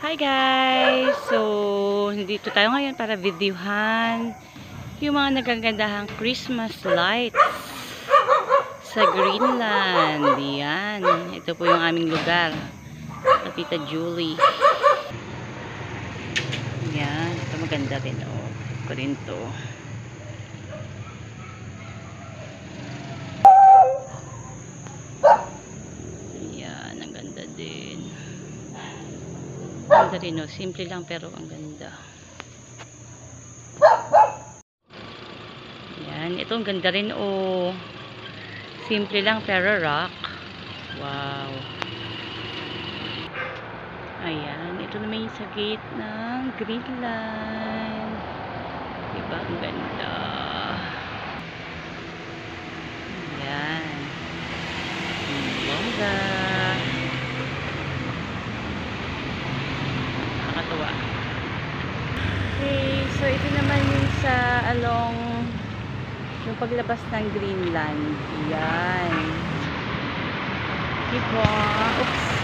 Hi guys! So, dito tayo ngayon para videohan yung mga nagagandahang Christmas lights sa Greenland. Yan. Ito po yung aming lugar. Tita Julie. Yan. Ito maganda rin. Oh. Ito rin to. Yan. Ang ganda din. Ganda rin, oh. Simple lang pero ang ganda. Yan. Ito ang ganda rin, oh. Simple lang pero rock. Wow. Ayan. Ito naman yung sa gate ng Greenland. Diba? Ang ganda. Ayan. Ang bongga. Nakakatuwa. Okay. So, ito naman yung sa along yung paglabas ng Greenland. Ayan. Diba? Oops.